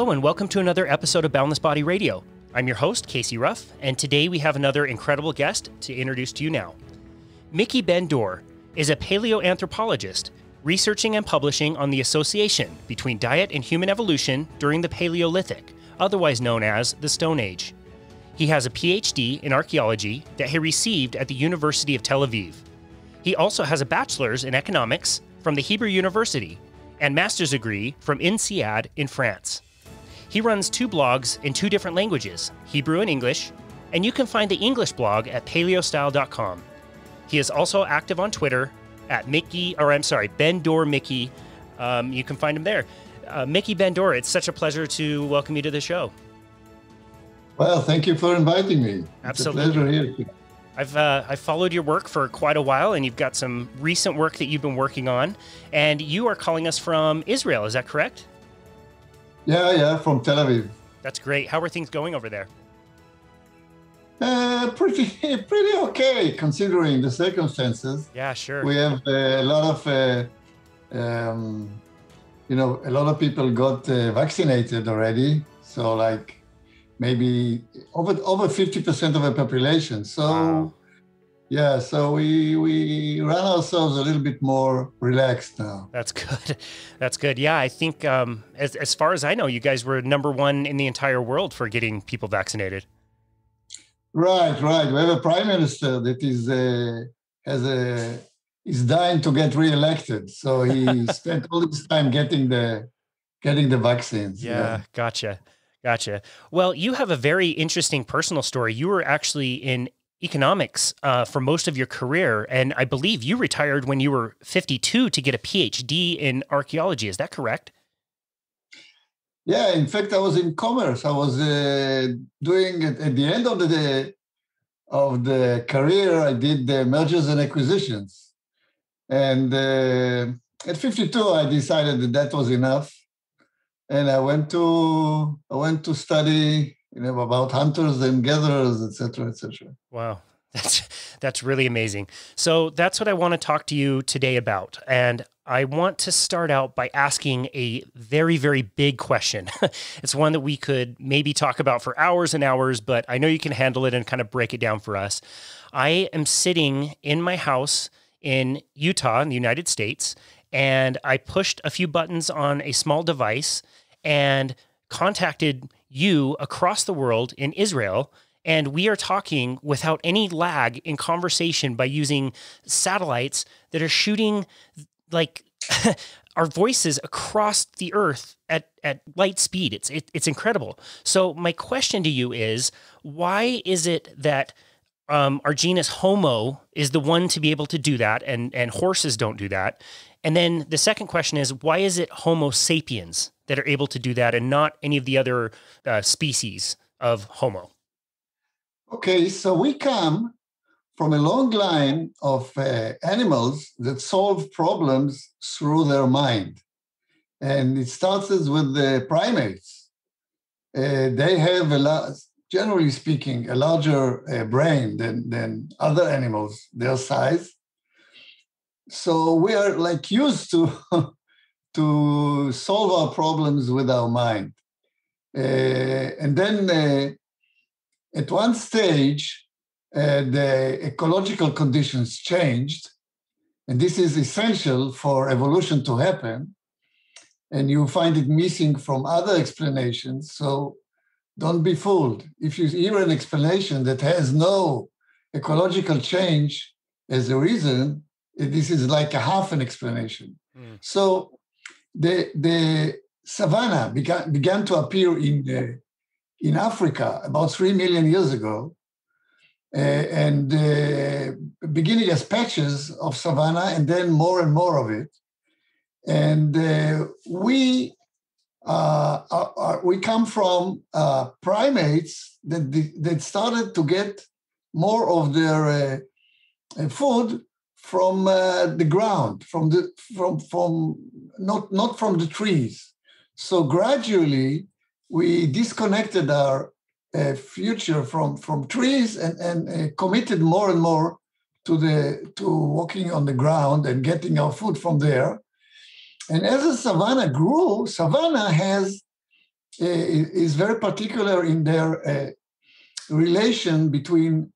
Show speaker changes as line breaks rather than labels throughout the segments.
Hello and welcome to another episode of Boundless Body Radio. I'm your host, Casey Ruff, and today we have another incredible guest to introduce to you now. Miki Ben-Dor is a paleoanthropologist researching and publishing on the association between diet and human evolution during the Paleolithic, otherwise known as the Stone Age. He has a PhD in archaeology that he received at the University of Tel-Aviv. He also has a bachelor's in economics from the Hebrew University and master's degree from INSEAD in France. He runs two blogs in two different languages, Hebrew and English, and you can find the English blog at paleostyle.com. He is also active on Twitter at Ben-Dor Miki. You can find him there. Miki Ben-Dor, it's such a pleasure to welcome you to the show.
Well, thank you for inviting me.
Absolutely.
It's a pleasure here.
I've followed your work for quite a while, and you've got some recent work that you've been working on, and you are calling us from Israel, is that correct?
Yeah, from Tel Aviv.
That's great. How are things going over there?
Pretty okay, considering the circumstances.
Yeah, sure.
We have a lot of people got vaccinated already. So like maybe over 50% of the population. So
wow.
Yeah, so we run ourselves a little bit more relaxed now.
That's good. That's good. Yeah, I think as far as I know, you guys were number one in the entire world for getting people vaccinated.
Right. We have a prime minister that is dying to get reelected. So he spent all this time getting the vaccines.
Yeah, gotcha. Well, you have a very interesting personal story. You were actually in economics for most of your career, and I believe you retired when you were 52 to get a PhD in archaeology. Is that correct?
Yeah, in fact, I was in commerce. I was doing at the end of the career. I did mergers and acquisitions, and at 52, I decided that was enough, and I went to study about hunters and gatherers, etc., etc.
Wow. That's really amazing. So that's what I want to talk to you today about. And I want to start out by asking a very, very big question. It's one that we could maybe talk about for hours and hours, but I know you can handle it and kind of break it down for us. I am sitting in my house in Utah in the United States, and I pushed a few buttons on a small device and contacted you across the world in Israel, and we are talking without any lag in conversation by using satellites that are shooting like our voices across the earth at light speed. It's incredible. So my question to you is, why is it that our genus Homo is the one to be able to do that, and horses don't do that? And then the second question is, why is it Homo sapiens that are able to do that and not any of the other species of Homo?
Okay, so we come from a long line of animals that solve problems through their mind. And it starts with the primates. They have, generally speaking, a larger brain than other animals, their size. So we are like used to to solve our problems with our mind. And then at one stage, the ecological conditions changed, and this is essential for evolution to happen. And you find it missing from other explanations, so don't be fooled. If you hear an explanation that has no ecological change as a reason, this is like a half an explanation. So the savanna began to appear in Africa about 3 million years ago, and beginning as patches of savanna, and then more and more of it. And we come from primates that started to get more of their food from the ground, not from the trees. So gradually, we disconnected our future from trees and committed more and more to walking on the ground and getting our food from there. And as the savanna grew, savanna has is very particular in their relation between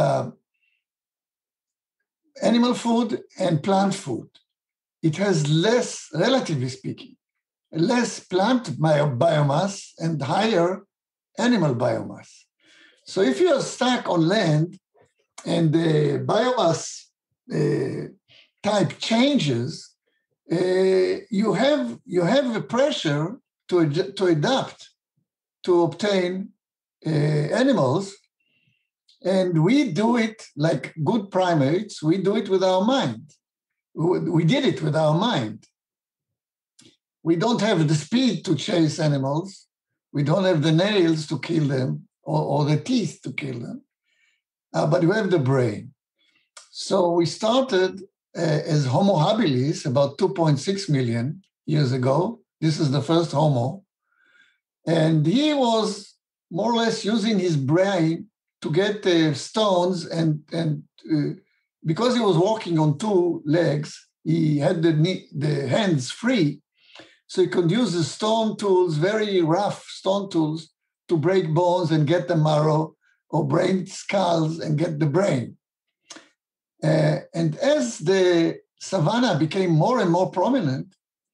animal food and plant food. It has less, relatively speaking, less plant biomass and higher animal biomass. So if you are stuck on land and the biomass type changes, you have a pressure to adapt to obtain animals. And we do it like good primates, we do it with our mind. We did it with our mind. We don't have the speed to chase animals. We don't have the nails to kill them or the teeth to kill them, but we have the brain. So we started as Homo habilis about 2.6 million years ago. This is the first Homo. And he was more or less using his brain to get stones and because he was walking on two legs, he had the hands free, so he could use the stone tools, very rough stone tools, to break bones and get the marrow, or break skulls and get the brain. And as the savanna became more and more prominent,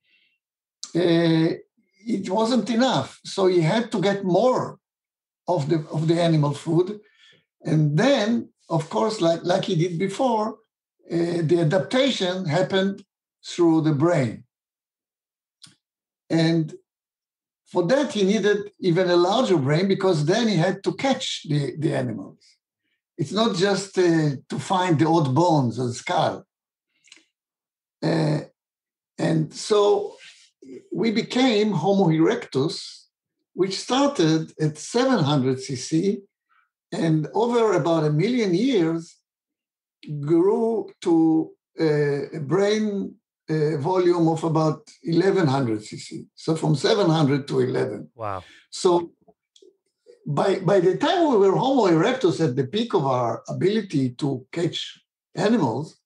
it wasn't enough. So he had to get more of the animal food. And then, of course, like he did before, the adaptation happened through the brain. And for that, he needed even a larger brain, because then he had to catch the animals. It's not just to find the odd bones or skull. And so we became Homo erectus, which started at 700 cc, and over about 1 million years grew to a brain volume of about 1100 cc. So from 700 to 11.
Wow.
So by the time we were Homo erectus, at the peak of our ability to catch animals,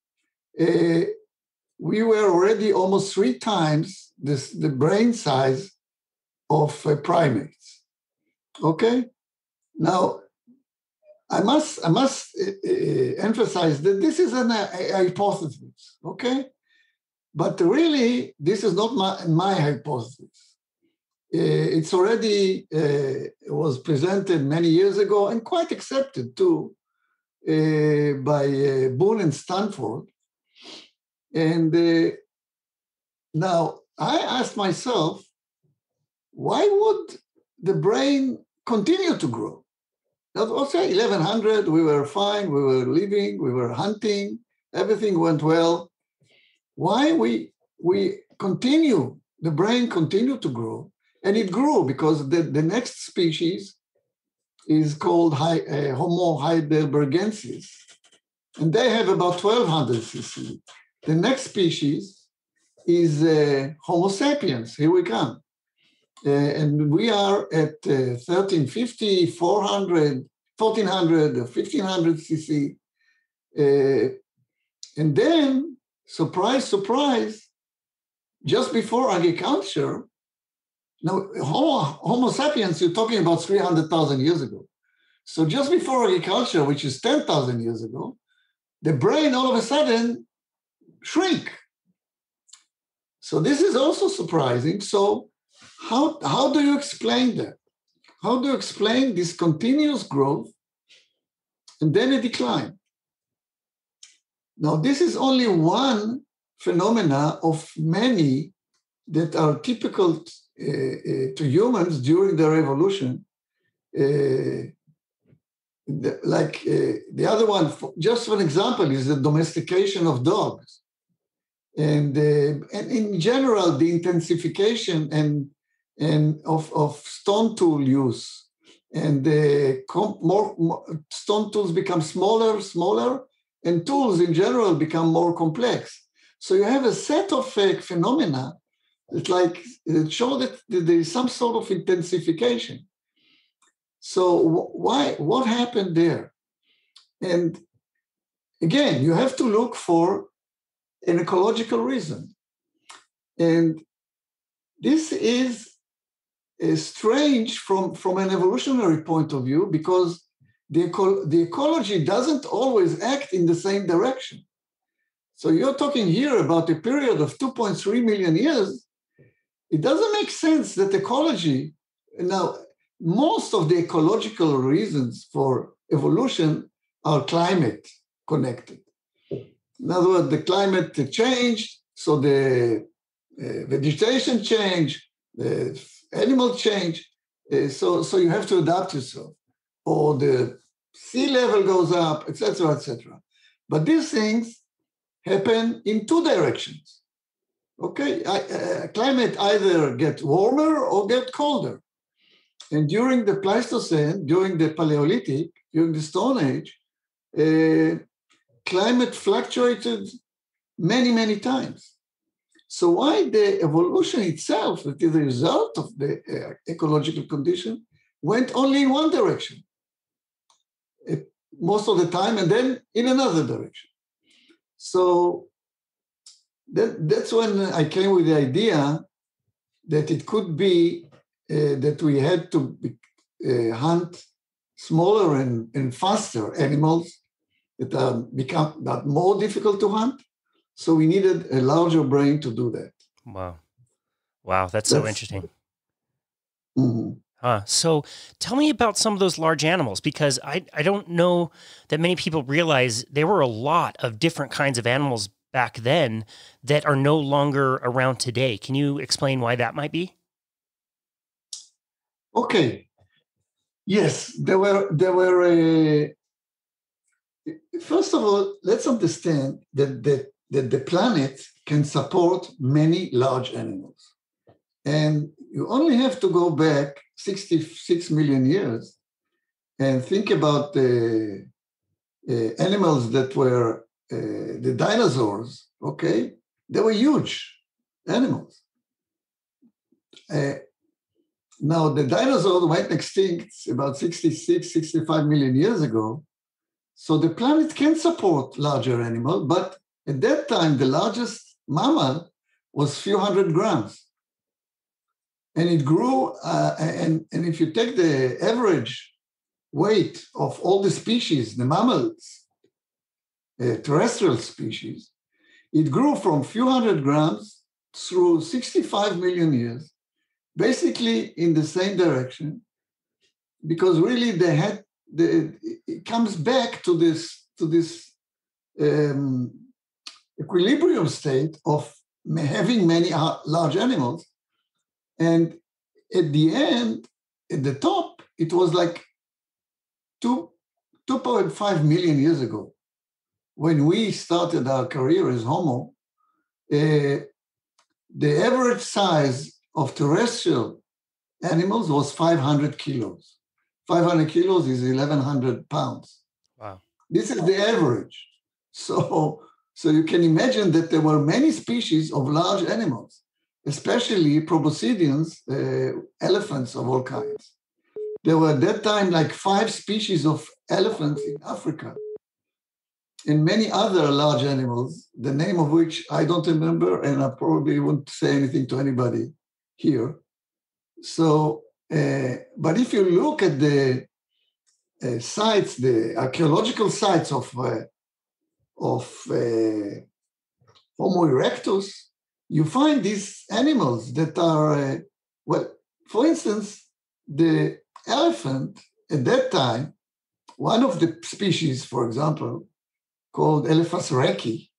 we were already almost 3 times the brain size of primates. Okay? Now, I must emphasize that this is a hypothesis, okay? But really, this is not my hypothesis. It's already was presented many years ago and quite accepted too by Boone and Stanford. And now I asked myself, why would the brain continue to grow? Let's say 1100, we were fine, we were living, we were hunting, everything went well. Why we continue, the brain continued to grow, and it grew because the next species is called Homo heidelbergensis, and they have about 1200 cc. The next species is Homo sapiens, here we come. And we are at 1350, 400, 1400, 1500 cc. And then, surprise, surprise, just before agriculture, now Homo sapiens, you're talking about 300,000 years ago. So just before agriculture, which is 10,000 years ago, the brain all of a sudden shrink. So this is also surprising. So how do you explain that? How do you explain this continuous growth and then a decline? Now, this is only one phenomena of many that are typical to humans during their evolution. The other one, just for an example, is the domestication of dogs. And in general, the intensification and of stone tool use, and more stone tools become smaller, and tools in general become more complex. So you have a set of phenomena that show that there is some sort of intensification. So what happened there? And again, you have to look for an ecological reason. And this is strange from an evolutionary point of view, because the ecology doesn't always act in the same direction. So you're talking here about a period of 2.3 million years. It doesn't make sense that ecology, now, most of the ecological reasons for evolution are climate connected. In other words, the climate changed, so the vegetation changed, the animal change, so you have to adapt yourself, or the sea level goes up, etc., etc. But these things happen in two directions. Okay, climate either gets warmer or get colder. And during the Pleistocene, during the Paleolithic, during the Stone Age, climate fluctuated many, many times. So why the evolution itself, that is the result of the ecological condition, went only in one direction most of the time, and then in another direction. So that's when I came with the idea that it could be that we had to hunt smaller and faster animals that are more difficult to hunt. So we needed a larger brain to do that.
Wow, that's so interesting.
Mm-hmm.
So tell me about some of those large animals, because I don't know that many people realize there were a lot of different kinds of animals back then that are no longer around today. Can you explain why that might be?
Okay. Yes, there were. First of all, let's understand that the planet can support many large animals, and you only have to go back 66 million years and think about the animals that were the dinosaurs. Okay, they were huge animals. Now, the dinosaurs went extinct about 66, 65 million years ago. So the planet can support larger animals, but at that time, the largest mammal was few hundred grams. And it grew, and if you take the average weight of all the species, the mammals, terrestrial species, it grew from few hundred grams through 65 million years, basically in the same direction, because really it comes back to this equilibrium state of having many large animals. And at the end, at the top, it was like 2.5 million years ago, when we started our career as Homo. The average size of terrestrial animals was 500 kilos. 500 kilos is 1,100 pounds.
Wow.
This is the average. So you can imagine that there were many species of large animals, especially proboscideans, elephants of all kinds. There were at that time like 5 species of elephants in Africa, and many other large animals, the name of which I don't remember, and I probably won't say anything to anybody here. So, but if you look at the sites, the archaeological sites of Homo erectus, you find these animals that are, well, for instance, the elephant at that time, one of the species, for example, called Elephas reki,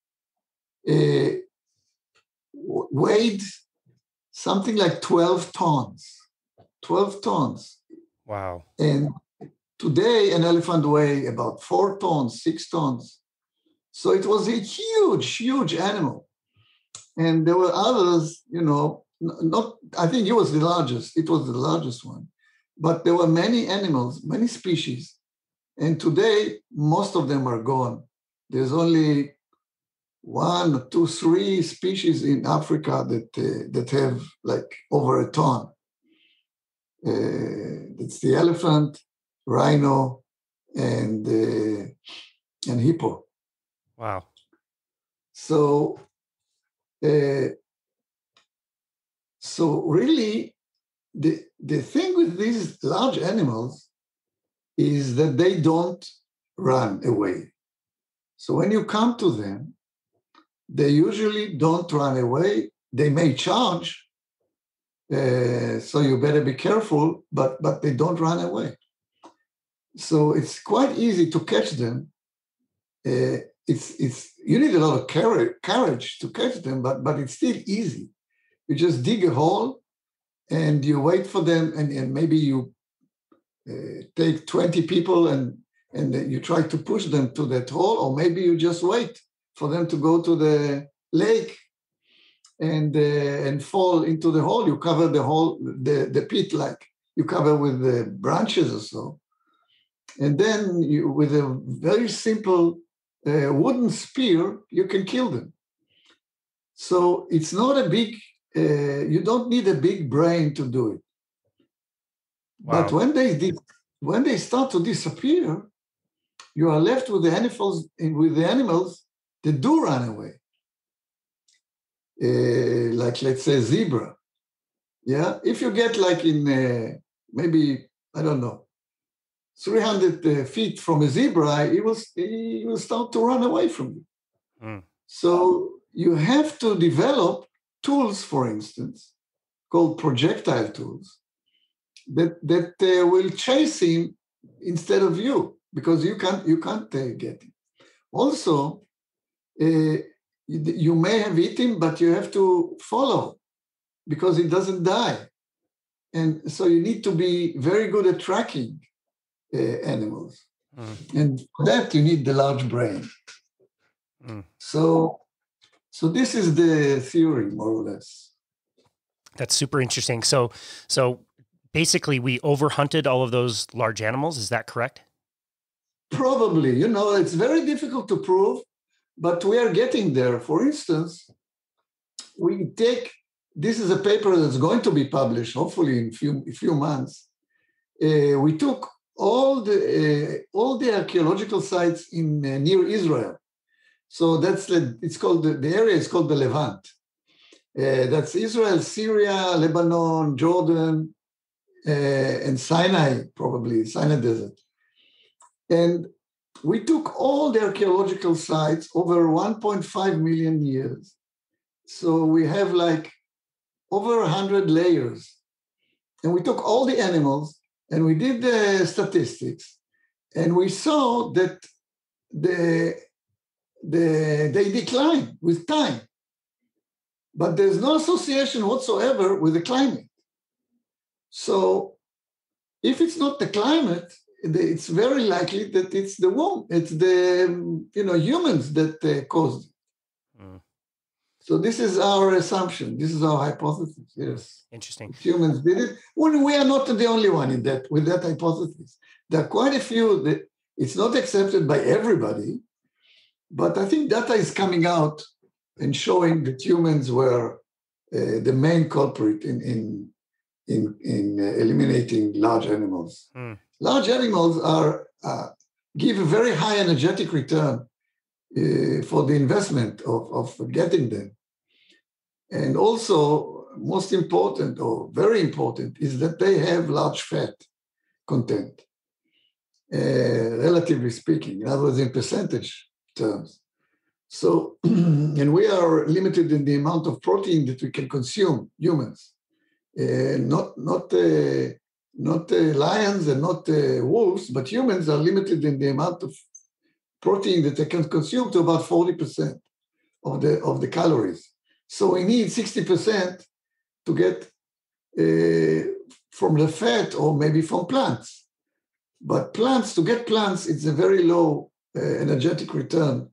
weighed something like 12 tons. 12 tons.
Wow.
And today, an elephant weighs about 4 tons, 6 tons. So it was a huge, huge animal. And there were others, not, I think it was the largest. It was the largest one. But there were many animals, many species. And today, most of them are gone. There's only 1, 2, 3 species in Africa that have like over a ton. It's the elephant, rhino, and hippo.
Wow.
So really, the thing with these large animals is that they don't run away. So when you come to them, they usually don't run away. They may charge, so you better be careful, but they don't run away. So it's quite easy to catch them. It's you need a lot of courage to catch them, but it's still easy. You just dig a hole and you wait for them, and maybe you take 20 people and you try to push them to that hole, or maybe you just wait for them to go to the lake and fall into the hole. You cover the hole, the pit, like you cover with the branches or so. And then you, with a very simple wooden spear, you can kill them. So it's not a big, you don't need a big brain to do it. Wow. But when they start to disappear, you are left with the animals that do run away. Like, let's say, zebra. Yeah, if you get like in maybe, I don't know, 300 feet from a zebra, he will start to run away from you. Mm. So you have to develop tools, for instance, called projectile tools, that will chase him instead of you, because you can't get him. Also, you may have hit him, but you have to follow because he doesn't die. And so you need to be very good at tracking animals. Mm. And for that, you need the large brain. Mm. So this is the theory, more or less.
That's super interesting. So basically, we overhunted all of those large animals. Is that correct?
Probably. It's very difficult to prove, but we are getting there. For instance, this is a paper that's going to be published, hopefully in a few months. We took all the archaeological sites in near Israel. So it's called the area is called the Levant. That's Israel, Syria, Lebanon, Jordan, and Sinai, probably Sinai Desert. And we took all the archaeological sites over 1.5 million years. So we have like over 100 layers. And we took all the animals and we did the statistics, and we saw that they decline with time. But there's no association whatsoever with the climate. So if it's not the climate, it's very likely that it's the humans that caused it. Mm. So this is our assumption. This is our hypothesis. Yes.
Interesting.
If humans did it. Well, we are not the only one with that hypothesis. There are quite a few that it's not accepted by everybody, but I think data is coming out and showing that humans were the main culprit in eliminating large animals. Mm. Large animals give a very high energetic return for the investment of getting them. And also, most important or very important is that they have large fat content, relatively speaking, in other words, in percentage terms. So, and we are limited in the amount of protein that we can consume, humans, not lions and not wolves, but humans are limited in the amount of protein that they can consume to about 40% of the calories. So we need 60% to get from the fat or maybe from plants. But to get plants, it's a very low energetic return.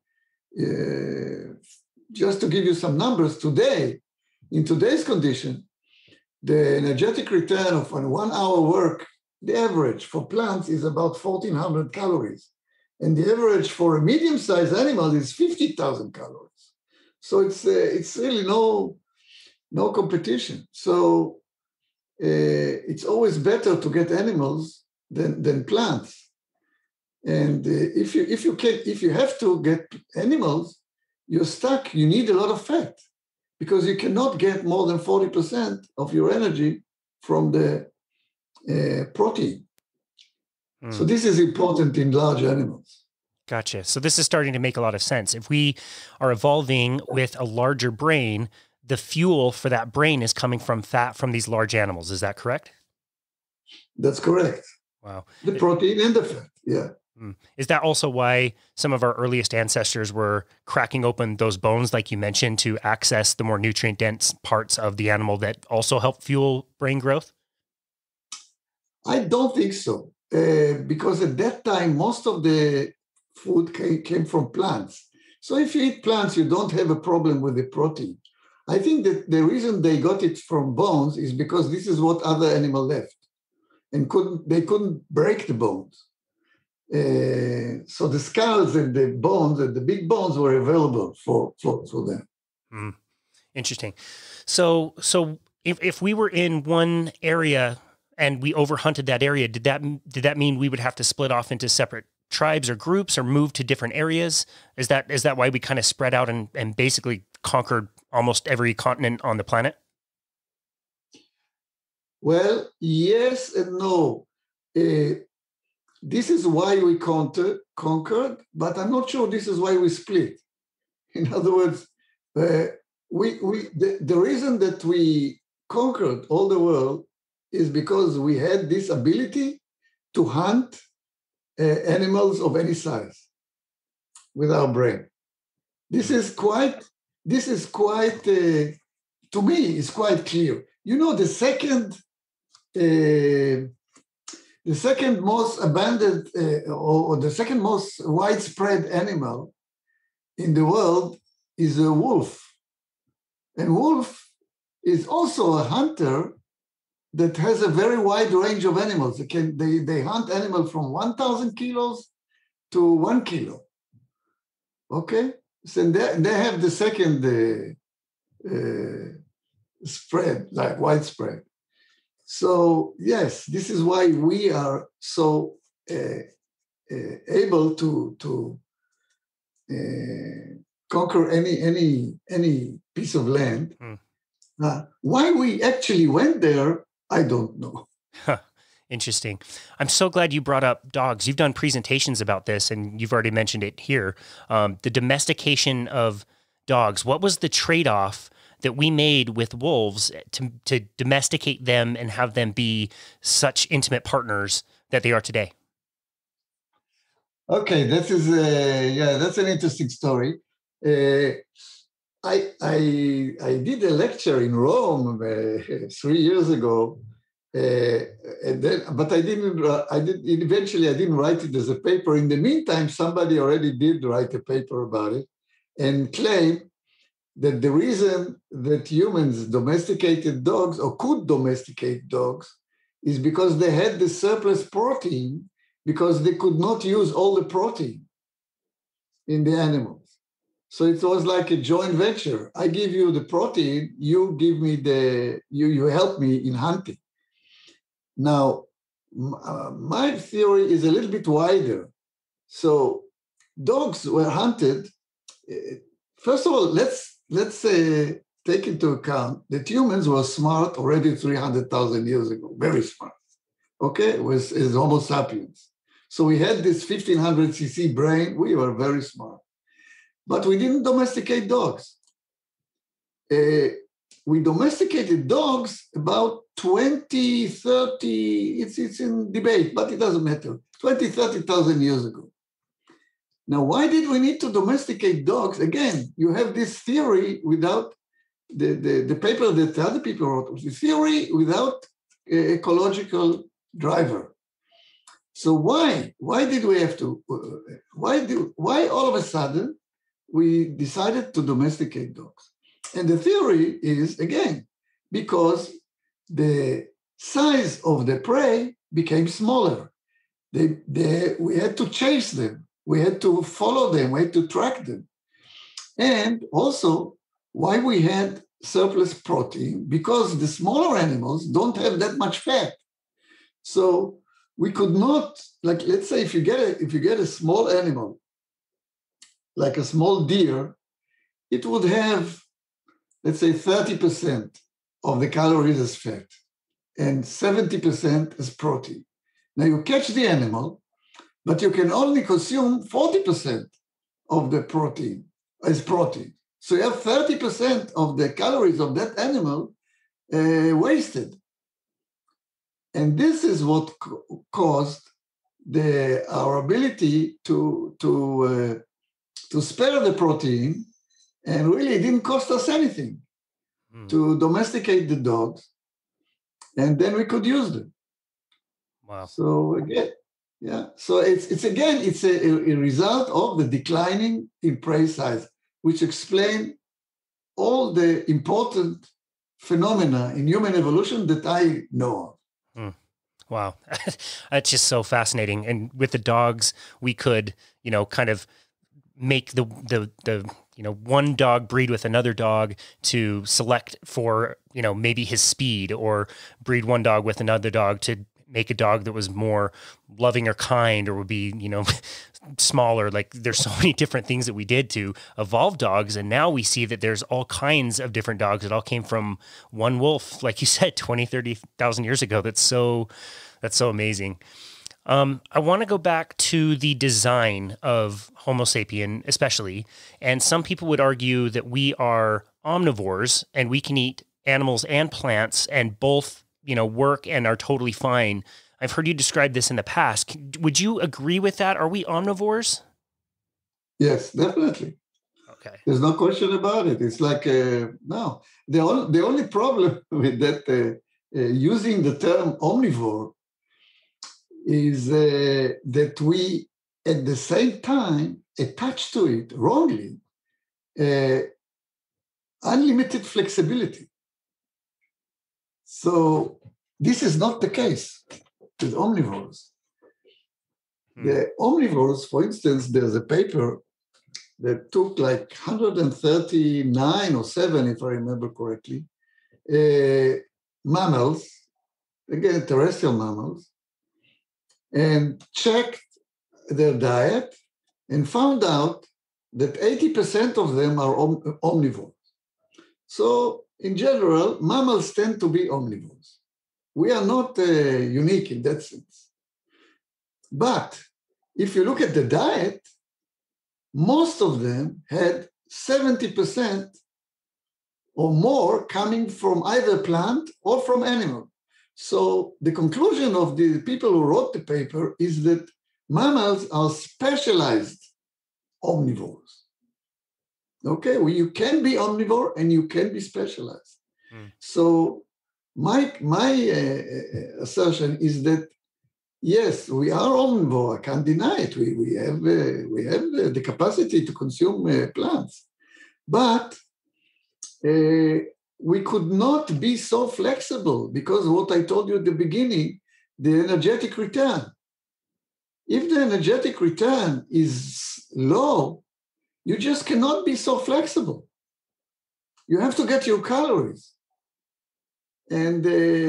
Just to give you some numbers, in today's condition, the energetic return of 1 hour work, the average for plants is about 1,400 calories. And the average for a medium-sized animal is 50,000 calories. So it's really no competition. So it's always better to get animals than plants. And if you have to get animals, you're stuck. You need a lot of fat because you cannot get more than 40% of your energy from the protein. So
Mm.
this is important in large animals.
Gotcha. So this is starting to make a lot of sense. If we are evolving with a larger brain, the fuel for that brain is coming from fat from these large animals. Is that correct?
That's correct.
Wow.
The protein and the fat, yeah.
Is that also why some of our earliest ancestors were cracking open those bones, like you mentioned, to access the more nutrient-dense parts of the animal that also help fuel brain growth?
I don't think so, because at that time, most of the food came from plants. So if you eat plants, you don't have a problem with the protein. I think that the reason they got it from bones is because this is what other animal left, and they couldn't break the bones. So the skulls and the bones and the big bones were available for them.
Interesting. So if we were in one area and we overhunted that area, did that mean we would have to split off into separate tribes or groups or move to different areas? Is that why we kind of spread out and basically conquered almost every continent on the planet?
Well, yes and no. This is why we conquered, but I'm not sure this is why we split. In other words, the reason that we conquered all the world is because we had this ability to hunt animals of any size with our brain. This is quite to me, is quite clear. You know, the second most abundant or the second most widespread animal in the world is a wolf. And wolf is also a hunter that has a very wide range of animals. They hunt animals from 1,000 kilos to 1 kilo. Okay? So they have the second spread, like widespread. So yes, this is why we are so able to conquer any piece of land. Why we actually went there, I don't know.
Huh. Interesting. I'm so glad you brought up dogs. You've done presentations about this, and you've already mentioned it here. The domestication of dogs. What was the trade-off that we made with wolves to domesticate them and have them be such intimate partners that they are today?
Okay, that's an interesting story. I did a lecture in Rome 3 years ago, but I didn't write it as a paper. In the meantime, somebody already did write a paper about it and claimed that the reason that humans domesticated dogs or could domesticate dogs is because they had the surplus protein, because they could not use all the protein in the animals. So it was like a joint venture. I give you the protein, you give me you help me in hunting. Now, my theory is a little bit wider. So dogs were hunted. First of all, let's take into account that humans were smart already 300,000 years ago, very smart. Okay, is Homo sapiens. So we had this 1500 cc brain. We were very smart, but we didn't domesticate dogs. We domesticated dogs about 20, 30, it's in debate, but it doesn't matter, 20, 30,000 years ago. Now, why did we need to domesticate dogs? Again, you have this theory without the paper that other people wrote, the theory without ecological driver. So why did we have to, why all of a sudden we decided to domesticate dogs? And the theory is, again, because the size of the prey became smaller. We had to chase them. We had to follow them. We had to track them. And also, why we had surplus protein, because the smaller animals don't have that much fat. So we could not, like, let's say if you get a small animal, like a small deer, it would have, let's say, 30% of the calories as fat. and 70% as protein. Now you catch the animal, but you can only consume 40% of the protein as protein. So you have 30% of the calories of that animal wasted. And this is what caused our ability to spare the protein, and really it didn't cost us anything to domesticate the dogs, and then we could use them.
Wow.
So again, yeah. So it's a result of the declining in prey size, which explain all the important phenomena in human evolution that I know of.
Wow. That's just so fascinating. And with the dogs, we could, kind of make the one dog breed with another dog to select for, maybe his speed, or breed one dog with another dog to make a dog that was more loving or kind, or would be, smaller. Like, there's so many different things that we did to evolve dogs. And now we see that there's all kinds of different dogs that all came from one wolf, like you said, 20, 30,000 years ago. That's so amazing. I want to go back to the design of Homo sapien, especially. And some people would argue that we are omnivores and we can eat animals and plants and both, work and are totally fine. I've heard you describe this in the past. Would you agree with that? Are we omnivores?
Yes, definitely.
Okay.
There's no question about it. It's like, no. The only problem with that, using the term omnivore, is that we, at the same time, attach to it wrongly unlimited flexibility. So this is not the case with omnivores. The omnivores, for instance, there's a paper that took like 139 or 7, if I remember correctly, mammals, again, terrestrial mammals, and checked their diet and found out that 80% of them are omnivores. So in general, mammals tend to be omnivores. We are not unique in that sense. But if you look at the diet, most of them had 70% or more coming from either plant or from animal. So the conclusion of the people who wrote the paper is that mammals are specialized omnivores. Okay, well, you can be omnivore and you can be specialized. So my assertion is that yes, we are omnivore. I can't deny it. We have the capacity to consume plants, but we could not be so flexible because of what I told you at the beginning, the energetic return. If the energetic return is low, you just cannot be so flexible. You have to get your calories. And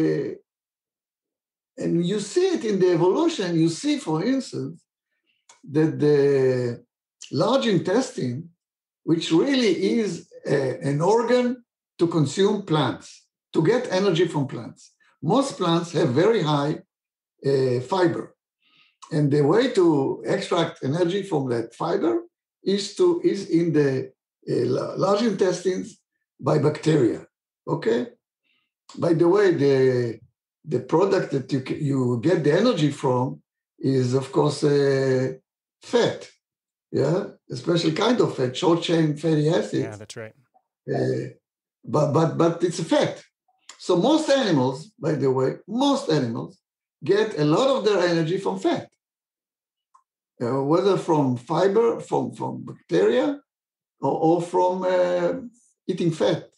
you see it in the evolution. You see, for instance, that the large intestine, which really is an organ to consume plants, to get energy from plants. Most plants have very high fiber. And the way to extract energy from that fiber is in the large intestines by bacteria, okay? By the way, the product that you get the energy from is, of course, fat, yeah? A special kind of fat, short-chain fatty acids.
Yeah, that's right.
But it's a fat. So most animals, by the way, get a lot of their energy from fat. Whether from fiber, from bacteria, or from eating fat.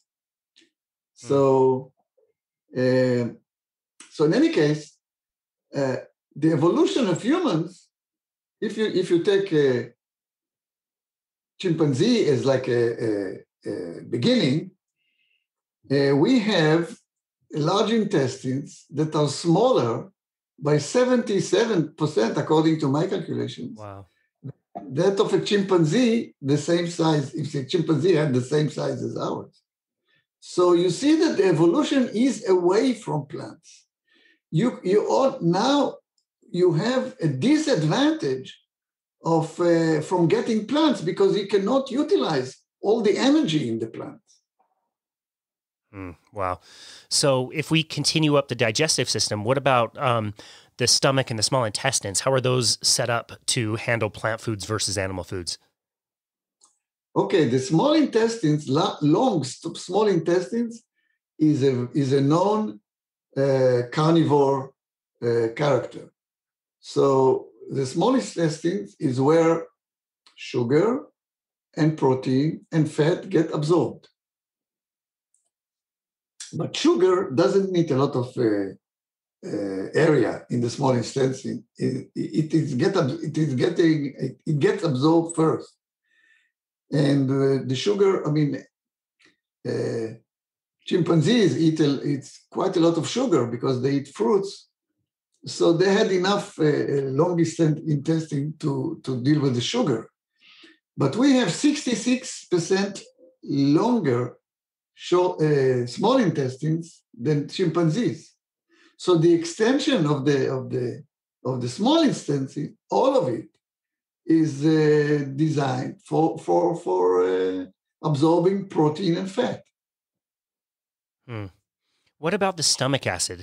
So in any case, the evolution of humans, if you take a chimpanzee as like a beginning, we have large intestines that are smaller by 77%, according to my calculations.
Wow.
That of a chimpanzee, the same size, if the chimpanzee had the same size as ours. So you see that the evolution is away from plants. now you have a disadvantage of from getting plants because you cannot utilize all the energy in the plants.
Wow. So if we continue up the digestive system, what about the stomach and the small intestines? How are those set up to handle plant foods versus animal foods?
Okay, the small intestines, small intestines is a known carnivore character. So the small intestines is where sugar and protein and fat get absorbed. But sugar doesn't need a lot of area in the small intestine. It gets absorbed first. And the sugar, chimpanzees eat quite a lot of sugar because they eat fruits. So they had enough long intestine to deal with the sugar. But we have 66% longer small intestines than chimpanzees. So the extension of the small intestine, all of it, is designed for absorbing protein and fat.
What about the stomach acid?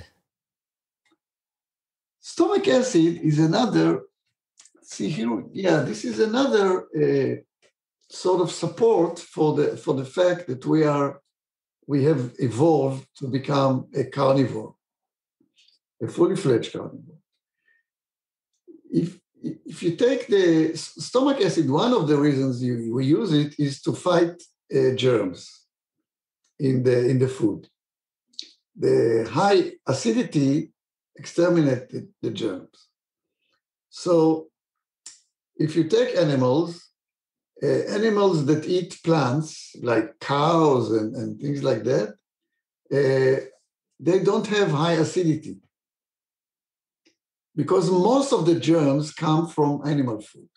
Stomach acid is another. See here, this is another sort of support for the fact that we have evolved to become a carnivore, a fully fledged carnivore. If you take the stomach acid, one of the reasons we use it is to fight germs in the food. The high acidity exterminated the germs. So if you take animals that eat plants like cows and things like that, they don't have high acidity because most of the germs come from animal food.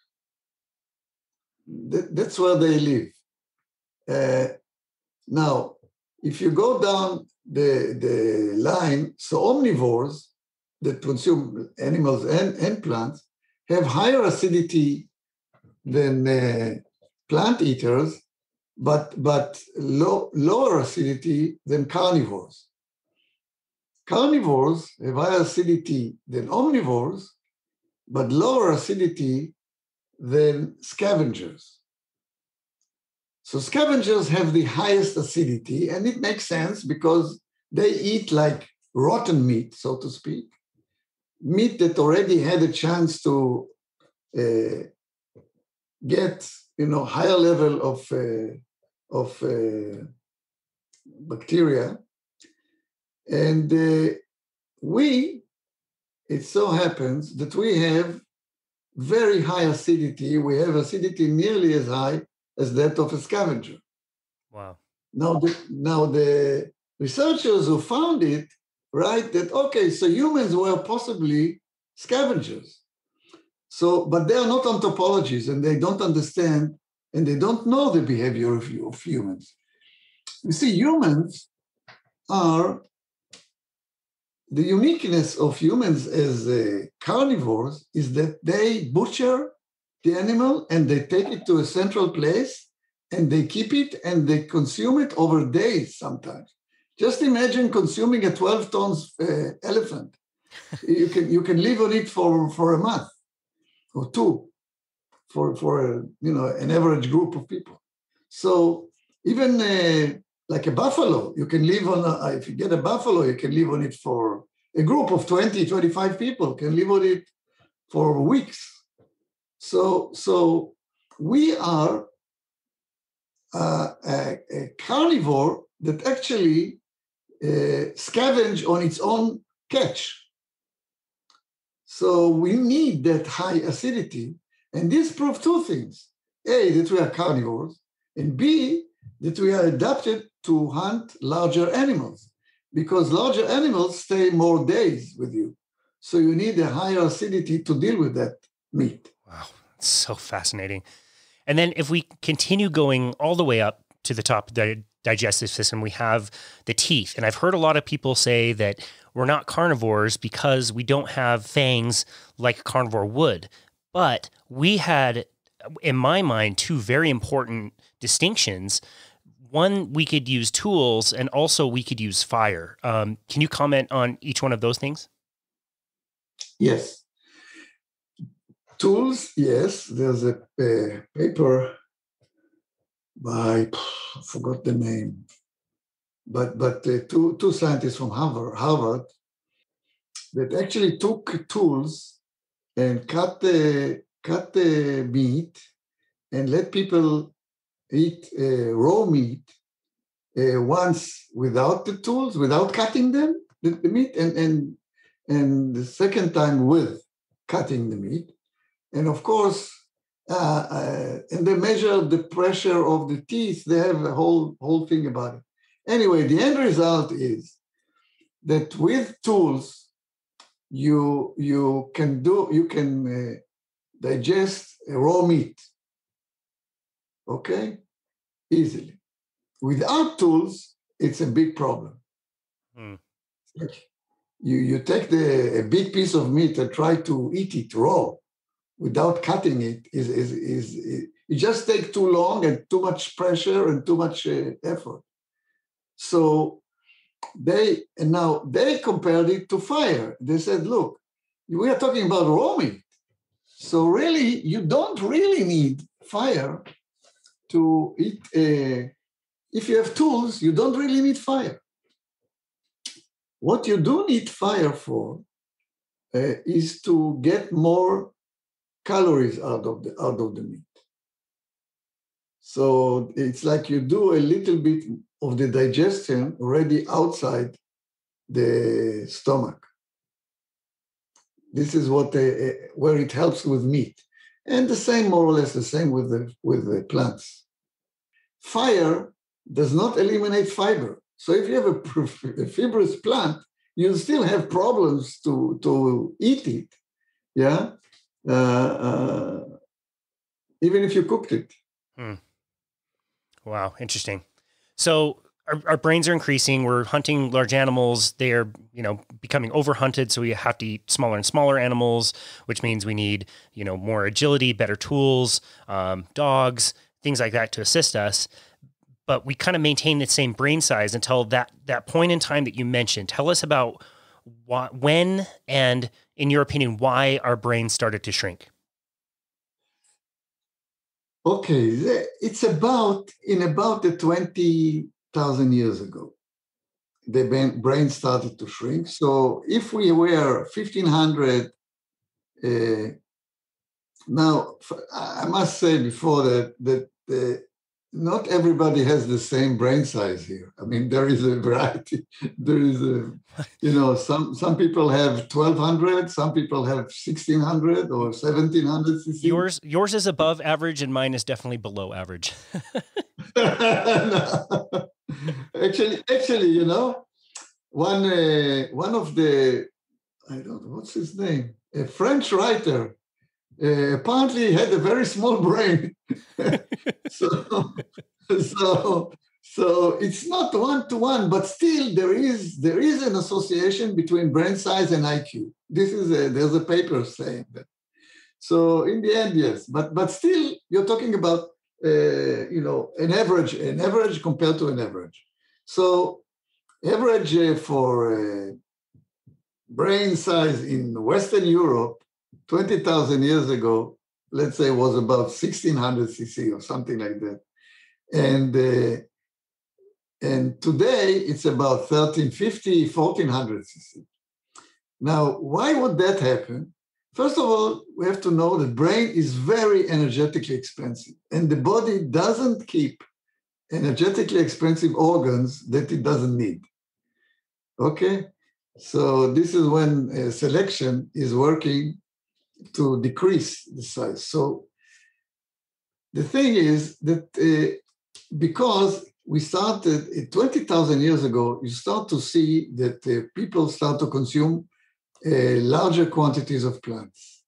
That's where they live. Now, if you go down the line, so omnivores that consume animals and plants have higher acidity than plant eaters, but lower acidity than carnivores. Carnivores have higher acidity than omnivores, but lower acidity than scavengers. So scavengers have the highest acidity, and it makes sense because they eat like rotten meat, so to speak, meat that already had a chance to get higher level of bacteria, and it so happens that we have very high acidity. We have acidity nearly as high as that of a scavenger.
Wow.
Now the researchers who found it write that, okay, so humans were possibly scavengers. So, but they are not anthropologists and they don't understand and they don't know the behavior of humans. You see, humans are, the uniqueness of humans as carnivores is that they butcher the animal and they take it to a central place and they keep it and they consume it over days sometimes. Just imagine consuming a 12 tons elephant. You can live on it for a month or two for an average group of people. So even like a buffalo, you can live on, if you get a buffalo, you can live on it for a group of 20, 25 people can live on it for weeks. So we are a carnivore that actually scavenge on its own catch. So we need that high acidity. And this proves two things. A, that we are carnivores, and B, that we are adapted to hunt larger animals because larger animals stay more days with you. So you need a higher acidity to deal with that meat.
Wow, it's so fascinating. And then if we continue going all the way up to the top, the digestive system. We have the teeth. And I've heard a lot of people say that we're not carnivores because we don't have fangs like a carnivore would. But we had, in my mind, two very important distinctions. One, we could use tools, and also we could use fire. Can you comment on each one of those things?
Yes. Tools, yes. There's a paper by, I forgot the name, but two scientists from Harvard that actually took tools and cut the meat and let people eat raw meat once without the tools, without cutting them, the meat, and the second time with cutting the meat. And of course, and they measure the pressure of the teeth. They have a whole thing about it. Anyway, the end result is that with tools, you can digest raw meat, okay, easily. Without tools, it's a big problem. You take a big piece of meat and try to eat it raw without cutting it it just takes too long and too much pressure and too much effort. So they compared it to fire. They said, look, we are talking about raw meat. So really, you don't really need fire to eat. If you have tools, you don't really need fire. What you do need fire for is to get more calories out of the meat. So it's like you do a little bit of the digestion already outside the stomach. This is where it helps with meat, and the same, more or less, the same with the plants. Fire does not eliminate fiber. So if you have a fibrous plant, you still have problems to eat it. Yeah. Even if you cooked it.
Wow, interesting. So our brains are increasing. We're hunting large animals. They are, becoming overhunted. So we have to eat smaller and smaller animals, which means we need, more agility, better tools, dogs, things like that to assist us. But we kind of maintain the same brain size until that point in time that you mentioned. Tell us about when and, in your opinion, why our brains started to shrink.
Okay, it's about the 20,000 years ago, the brain started to shrink. So if we were 1,500, now I must say before that not everybody has the same brain size here. I mean, there is a variety. There is some people have 1,200, some people have 1,600 or 1,700 cc.
Yours is above average, and mine is definitely below average.
No. Actually, one of the, I don't know what's his name, a French writer. Apparently had a very small brain. so it's not one-to-one, but still there is an association between brain size and IQ. There's a paper saying that. So in the end, yes, but still you're talking about an average compared to an average. So average for brain size in Western Europe 20,000 years ago, let's say, was about 1,600 cc or something like that. And today it's about 1,350, 1,400 cc. Now, why would that happen? First of all, we have to know that brain is very energetically expensive, and the body doesn't keep energetically expensive organs that it doesn't need. Okay? So this is when selection is working to decrease the size. So the thing is that because we started 20,000 years ago, you start to see that people start to consume larger quantities of plants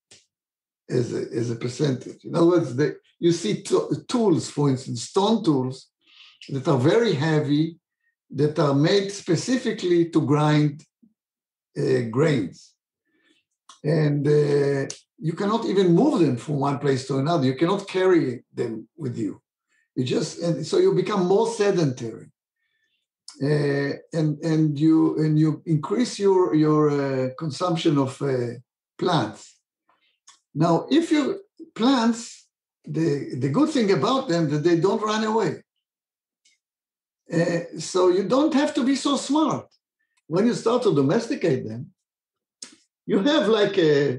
as a percentage. In other words, you see tools, for instance, stone tools that are very heavy, that are made specifically to grind grains. And you cannot even move them from one place to another. You cannot carry them with you. And so you become more sedentary. And you increase your consumption of plants. Now, plants, the good thing about them that they don't run away. So you don't have to be so smart. When you start to domesticate them, you have like a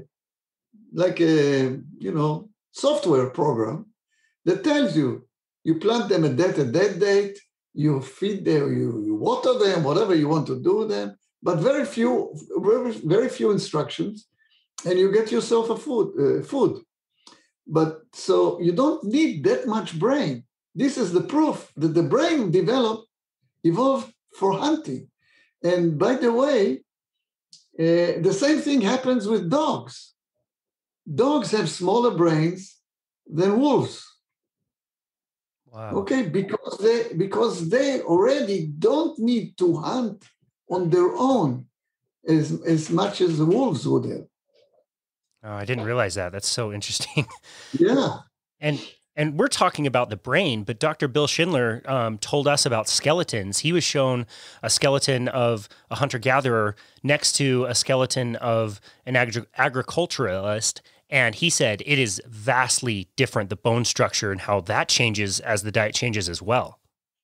software program that tells you plant them at that date, you feed them, you water them, whatever you want to do with them, but very few instructions, and you get yourself a food. But so you don't need that much brain. This is the proof that the brain evolved for hunting. And by the way, the same thing happens with dogs. Dogs have smaller brains than wolves.
Wow.
Okay, because they already don't need to hunt on their own as much as the wolves would have.
Oh, I didn't realize that. That's so interesting.
Yeah.
And we're talking about the brain, but Dr. Bill Schindler told us about skeletons. He was shown a skeleton of a hunter-gatherer next to a skeleton of an agriculturalist, and he said it is vastly different, the bone structure and how that changes as the diet changes as well.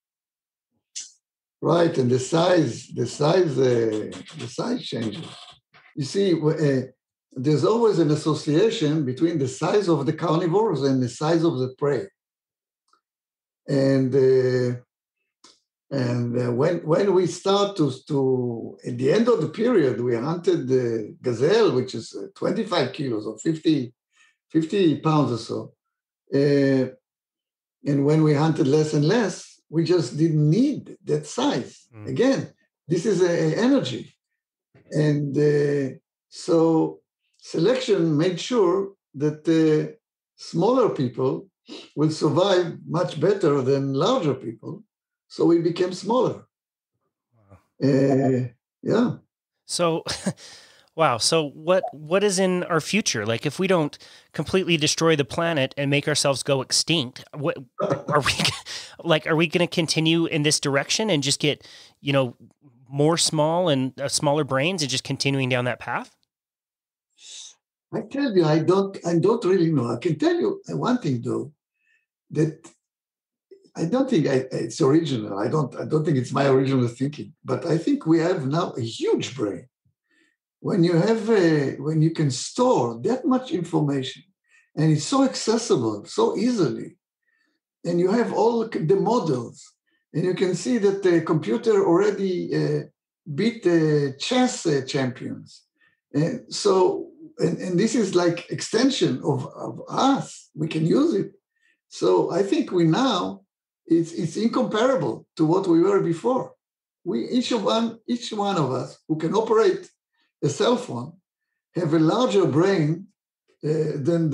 Right, and the size changes. You see, there's always an association between the size of the carnivores and the size of the prey. And when we start to at the end of the period, we hunted the gazelle, which is 25 kilos or 50 pounds or so. And when we hunted less and less, we just didn't need that size. Again, this is energy. And so selection made sure that smaller people will survive much better than larger people. So we became smaller. Yeah.
So, wow. So what is in our future? Like, if we don't completely destroy the planet and make ourselves go extinct, what are we like? Are we going to continue in this direction and just get, more small and smaller brains and just continuing down that path?
I tell you, I don't really know. I can tell you one thing though, that I don't think it's original. I don't think it's my original thinking, but I think we have now a huge brain. When you can store that much information, and it's so accessible, so easily, and you have all the models, and you can see that the computer already beat the chess champions, and so and this is like extension of us. We can use it. So I think it's incomparable to what we were before. Each one of us who can operate a cell phone have a larger brain than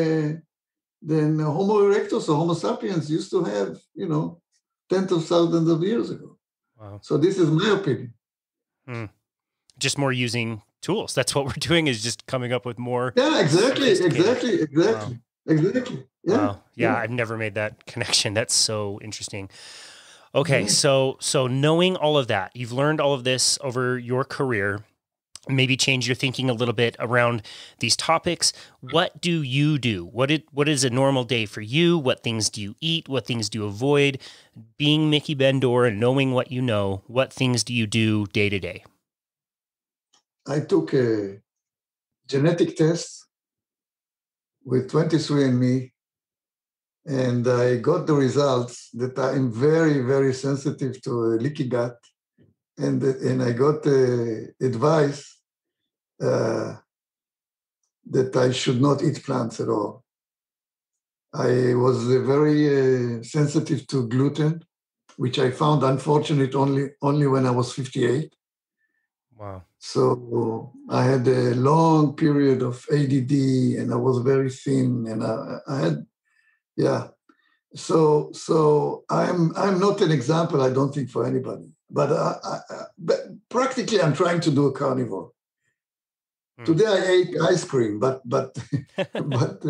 Homo erectus or Homo sapiens used to have, tens of thousands of years ago.
Wow.
So this is my opinion.
Just more using tools. That's what we're doing, is just coming up with more.
Yeah, exactly.
Wow.
Exactly. Yeah.
Wow. Yeah, I've never made that connection. That's so interesting. Okay, so knowing all of that, you've learned all of this over your career, maybe change your thinking a little bit around these topics. What do you do? What is a normal day for you? What things do you eat? What things do you avoid? Being Miki Ben-Dor and knowing what you know, what things do you do day to day?
I took a genetic test with 23andMe, and I got the results that I am very, very sensitive to leaky gut, and I got advice that I should not eat plants at all. I was very sensitive to gluten, which I found unfortunate only when I was 58.
Wow.
So I had a long period of ADD, and I was very thin, and I had, So I'm not an example, I don't think, for anybody. But practically, I'm trying to do a carnivore. Today I ate ice cream, but but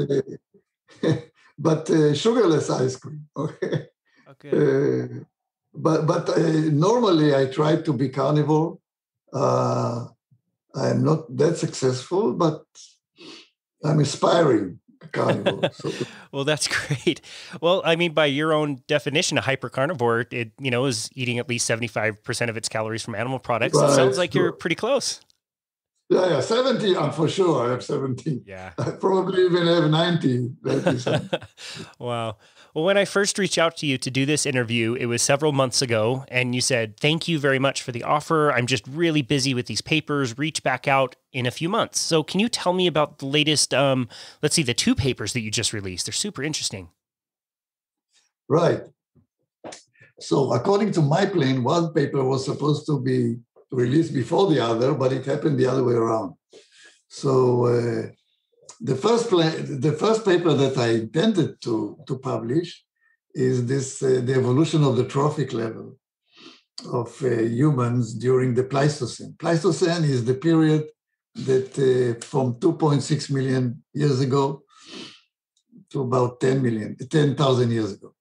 sugarless ice cream. Okay.
Okay.
But normally I try to be carnivore. I'm not that successful, but I'm aspiring carnivore. So.
Well, that's great. Well, I mean, by your own definition, a hypercarnivore, it is eating at least 75% of its calories from animal products. It sounds like you're pretty close.
Yeah, 70, for sure. I have 70.
Yeah.
I probably even have 90.
Wow. Well, when I first reached out to you to do this interview, it was several months ago, and you said, "Thank you very much for the offer. I'm just really busy with these papers. Reach back out in a few months." So can you tell me about the latest, the 2 papers that you just released? They're super interesting.
Right. So according to my plan, one paper was supposed to be released before the other, but it happened the other way around. So the first paper that I intended to publish is this the evolution of the trophic level of humans during the Pleistocene. Pleistocene is the period that from 2.6 million years ago to about 10,000 years ago.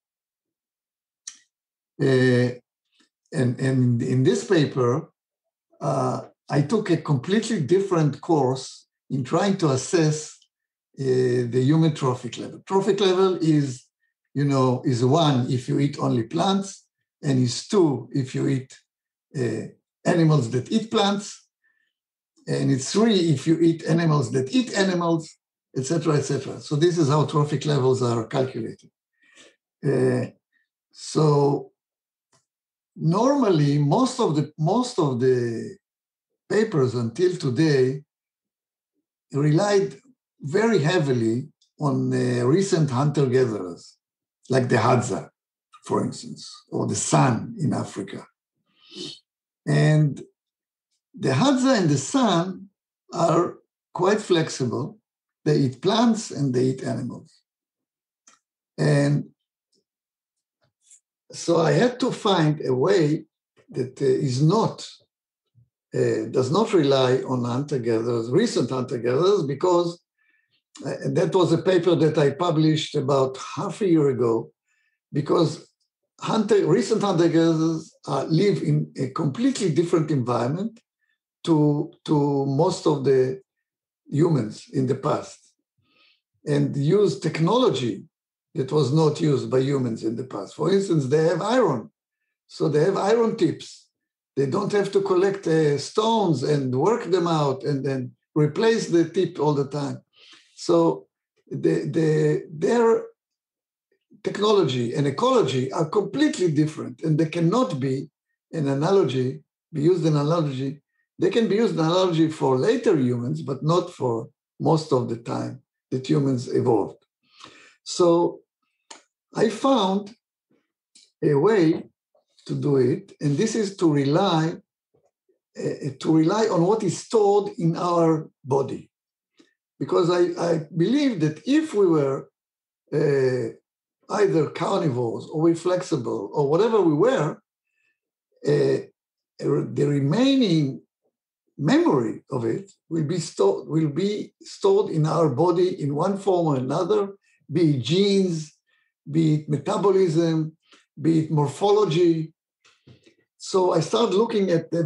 And in this paper, I took a completely different course in trying to assess the human trophic level. Trophic level is 1 if you eat only plants, and is 2 if you eat animals that eat plants, and it's 3 if you eat animals that eat animals, etc., etc. So this is how trophic levels are calculated. So normally, most of the papers until today relied very heavily on recent hunter-gatherers, like the Hadza, for instance, or the San in Africa. And the Hadza and the San are quite flexible. They eat plants and they eat animals. And so I had to find a way that does not rely on hunter-gatherers, recent hunter-gatherers, because that was a paper that I published about half a year ago, because recent hunter-gatherers live in a completely different environment to most of the humans in the past, and use technology that was not used by humans in the past. For instance, they have iron. So they have iron tips. They don't have to collect stones and work them out and then replace the tip all the time. So their technology and ecology are completely different, and they cannot be used an analogy. They can be used an analogy for later humans, but not for most of the time that humans evolved. So I found a way to do it, and this is to rely on what is stored in our body. Because I believe that if we were either carnivores or we flexible or whatever we were, the remaining memory of it will be stored in our body in one form or another, be it genes, be it metabolism, be it morphology. So I started looking at the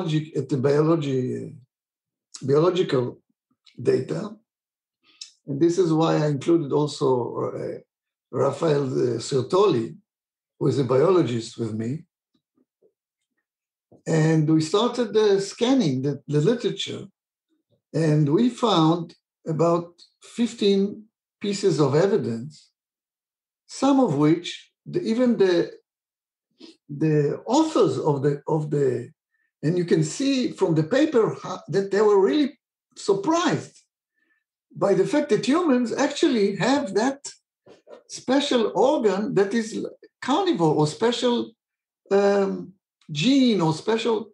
biological data, and this is why I included also Raphael Sertoli, who is a biologist with me. And we started scanning the literature, and we found about 15 pieces of evidence, some of which even the authors of the, and you can see from the paper that they were really surprised by the fact that humans actually have that special organ that is carnivore, or special gene, or special,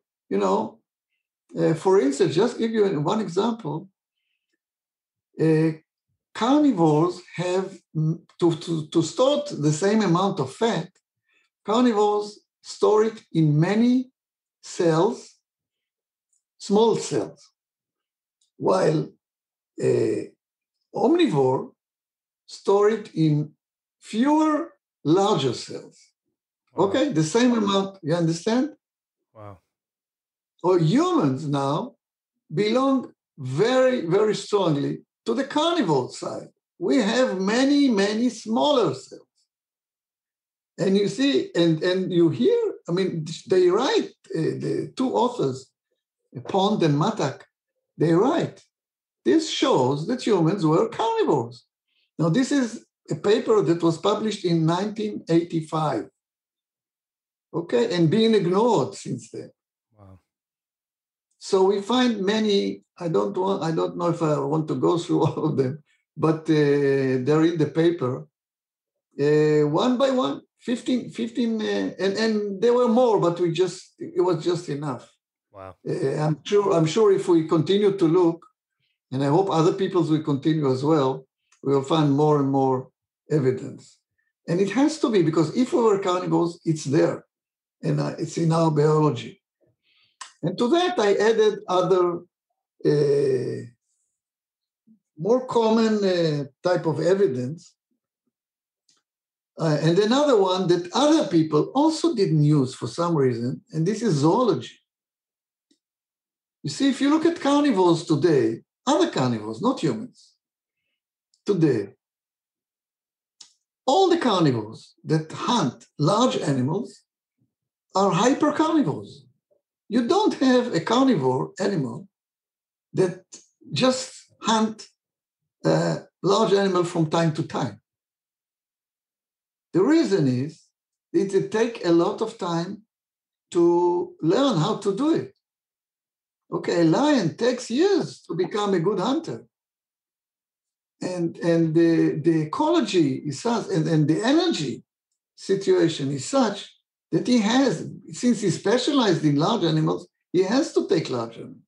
for instance, just give you one example. carnivores have, to store the same amount of fat, carnivores store it in many cells, small cells, while omnivore store it in fewer, larger cells.
Wow.
Okay, the same amount, you understand?
Wow.
Or humans now belong very, very strongly to the carnivore side. We have many, many smaller cells. And you see, and you hear, I mean, they write, the two authors, Pond and Matak, they write, this shows that humans were carnivores. Now, this is a paper that was published in 1985, okay, and being ignored since then.
Wow. So
we find many, I don't know if I want to go through all of them, but they're in the paper, one by one, 15 and there were more, but it was just enough.
Wow.
I'm sure if we continue to look, and I hope other people will continue as well, we will find more and more evidence. And it has to be, because if we were carnivores, it's there, and it's in our biology. And to that, I added other more common type of evidence. And another one that other people also didn't use for some reason, and this is zoology. You see, if you look at carnivores today, other carnivores, not humans, today, all the carnivores that hunt large animals are hypercarnivores. You don't have a carnivore animal that just hunt a large animal from time to time. The reason is it takes a lot of time to learn how to do it. Okay, a lion takes years to become a good hunter. And the ecology is such, and the energy situation is such that he has, since he specialized in large animals, he has to take large animals.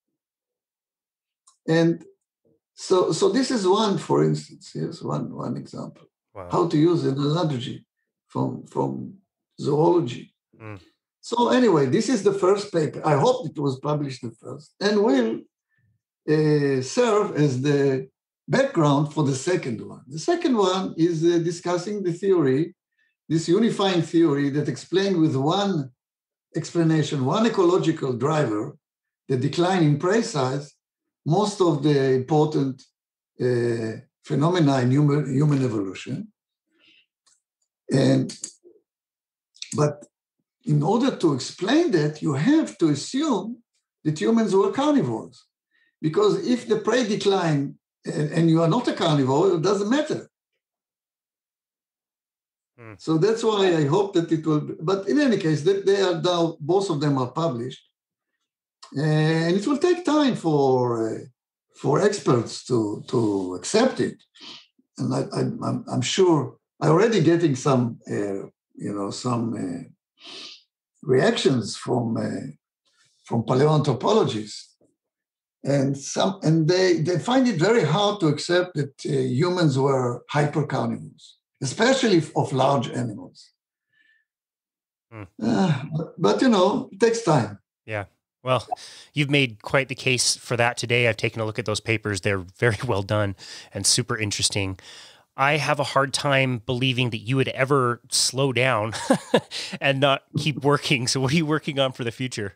And so this is one, for instance, here's one example. Wow. How to use an analogy from zoology. Mm. So anyway, this is the first paper. I hope it was published the first, and will serve as the background for the second one. The second one is discussing the theory, this unifying theory that explained with one explanation, one ecological driver, the decline in prey size, most of the important phenomena in human evolution. But in order to explain that, you have to assume that humans were carnivores. Because if the prey decline and you are not a carnivore, it doesn't matter. So that's why I hope that it will be. But in any case, they are now, both of them are published. And it will take time for experts to accept it. And I'm sure I'm already getting some reactions from paleoanthropologists, and they find it very hard to accept that humans were hypercarnivores, especially of large animals. But it takes time.
Yeah. Well, you've made quite the case for that today. I've taken a look at those papers. They're very well done and super interesting. I have a hard time believing that you would ever slow down and not keep working. So what are you working on for the future?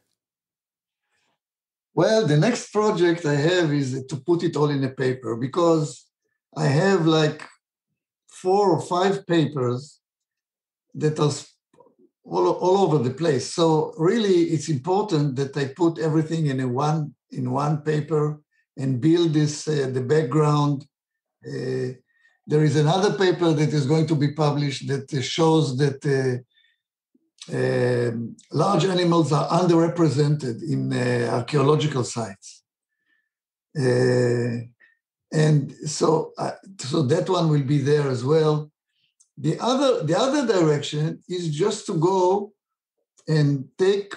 Well, the next project I have is to put it all in a paper, because I have like 4 or 5 papers that are all over the place. So really, it's important that I put everything in one paper and build this the background. There is another paper that is going to be published that shows that large animals are underrepresented in archaeological sites. And so that one will be there as well. The other direction is just to go and take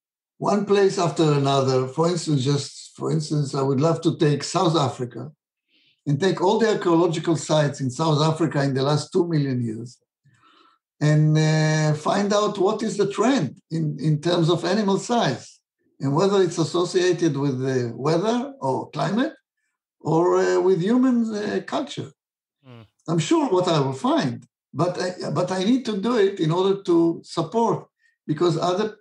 one place after another. For instance, I would love to take South Africa and take all the archaeological sites in South Africa in the last 2 million years and find out what is the trend in terms of animal size and whether it's associated with the weather or climate or with human culture. I'm sure what I will find, but I need to do it in order to support, because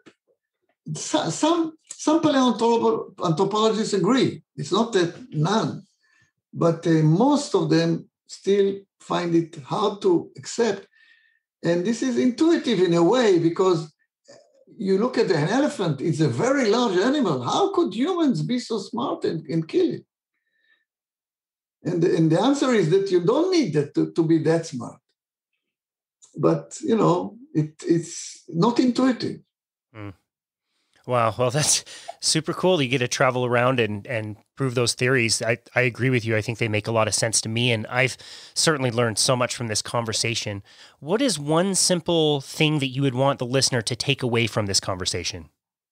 some paleoanthropologists agree. It's not that none, but most of them still find it hard to accept. And this is intuitive in a way, because you look at an elephant, it's a very large animal. How could humans be so smart and kill it? And the answer is that you don't need that to be that smart. But, it's not intuitive.
Mm. Wow. Well, that's super cool. You get to travel around and prove those theories. I agree with you. I think they make a lot of sense to me. And I've certainly learned so much from this conversation. What is one simple thing that you would want the listener to take away from this conversation?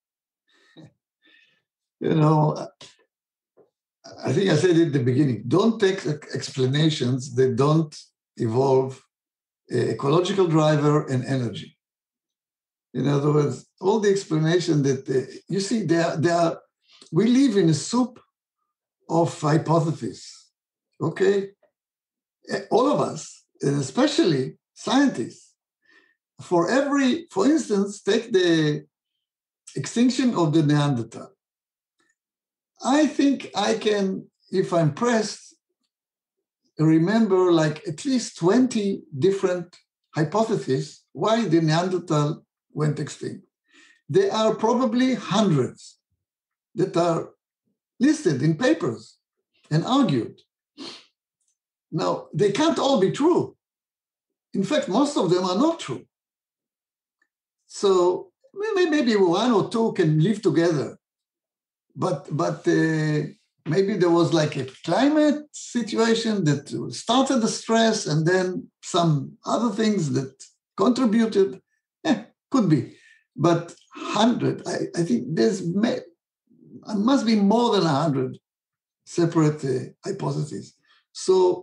I think I said it at the beginning. Don't take explanations that don't involve ecological driver and energy. In other words, all the explanation that you see, we live in a soup of hypotheses. Okay, all of us, and especially scientists. For instance, take the extinction of the Neanderthal. I think I can, if I'm pressed, remember like at least 20 different hypotheses why the Neanderthal went extinct. There are probably hundreds that are listed in papers and argued. Now, they can't all be true. In fact, most of them are not true. So maybe one or two can live together. But maybe there was like a climate situation that started the stress and then some other things that contributed. Could be. But 100, I think there must be more than 100 separate hypotheses. So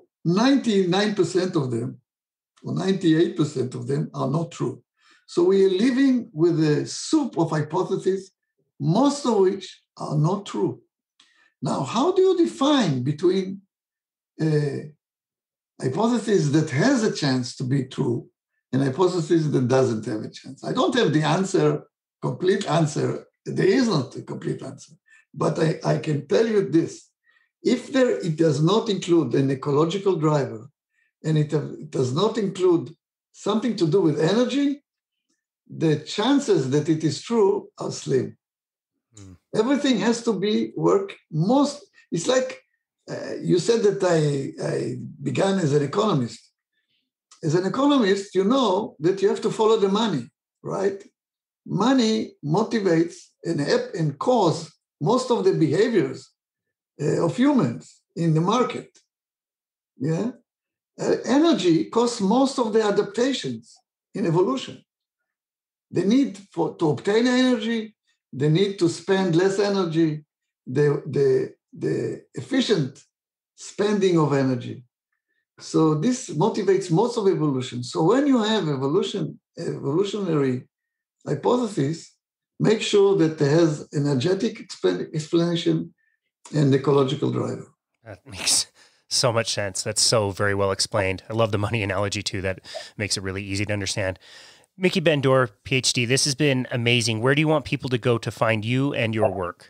99% of them, or 98% of them are not true. So we are living with a soup of hypotheses, most of which are not true. Now, how do you define between a hypothesis that has a chance to be true and a hypothesis that doesn't have a chance? I don't have the complete answer. There is not a complete answer. But I can tell you this. If it does not include an ecological driver and it does not include something to do with energy, the chances that it is true are slim. Everything has to be it's like you said that I began as an economist. As an economist, you know that you have to follow the money, right? Money motivates and causes most of the behaviors of humans in the market. Yeah, energy costs most of the adaptations in evolution. The need to obtain energy, the need to spend less energy, the efficient spending of energy. So this motivates most of evolution. So when you have evolutionary hypothesis, make sure that it has energetic explanation and ecological driver.
That makes so much sense. That's so very well explained. I love the money analogy too. That makes it really easy to understand. Miki Ben-Dor, PhD, this has been amazing. Where do you want people to go to find you and your work?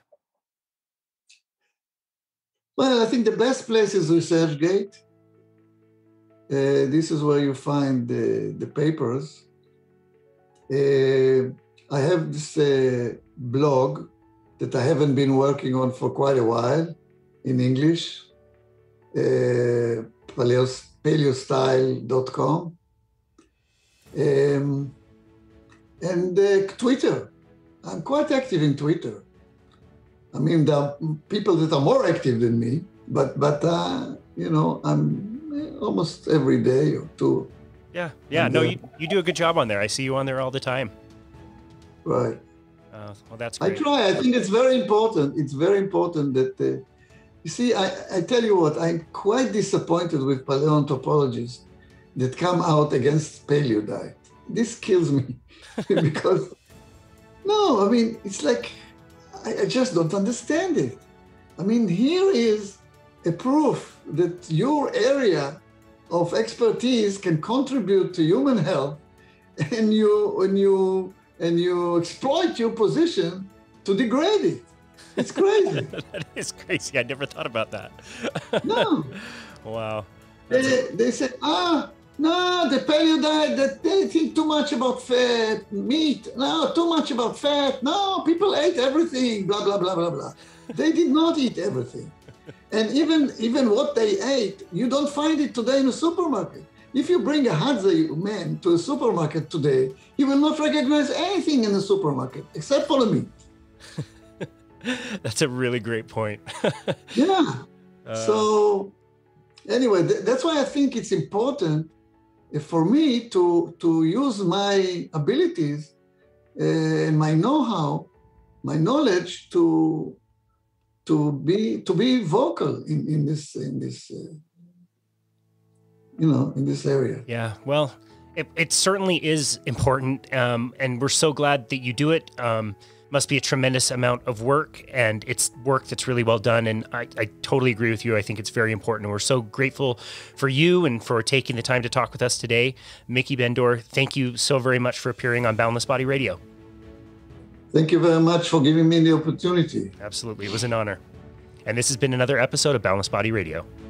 Well, I think the best place is ResearchGate. This is where you find the papers. I have this blog that I haven't been working on for quite a while in English, paleostyle.com. And Twitter. I'm quite active in Twitter. I mean, there are people that are more active than me, but I'm almost every day or two.
Yeah. No, you do a good job on there. I see you on there all the time.
Right.
Well, that's great.
I try. I think it's very important. It's very important that You see, I tell you what, I'm quite disappointed with paleoanthropologists that come out against paleo diet. This kills me because, no, I mean, it's like, I just don't understand it. I mean, here is a proof that your area of expertise can contribute to human health, and you exploit your position to degrade it. It's crazy.
That is crazy. I never thought about that.
No.
Wow.
They say, no, the paleo diet, that they think too much about fat, meat, no, too much about fat. No, people ate everything, blah, blah, blah, blah, blah. They did not eat everything. And even what they ate, you don't find it today in a supermarket. If you bring a Hadza man to a supermarket today, he will not recognize anything in the supermarket except for the meat.
That's a really great point.
Yeah. So anyway, that's why I think it's important for me to use my abilities and my know-how, my knowledge to be vocal in this in this area.
Yeah, well, it certainly is important, and we're so glad that you do it. Must be a tremendous amount of work, and it's work that's really well done, and I totally agree with you. I think it's very important, and we're so grateful for you and for taking the time to talk with us today. Miki Ben-Dor, thank you so very much for appearing on Boundless Body Radio.
Thank you very much for giving me the opportunity.
Absolutely, it was an honor. And this has been another episode of Boundless Body Radio.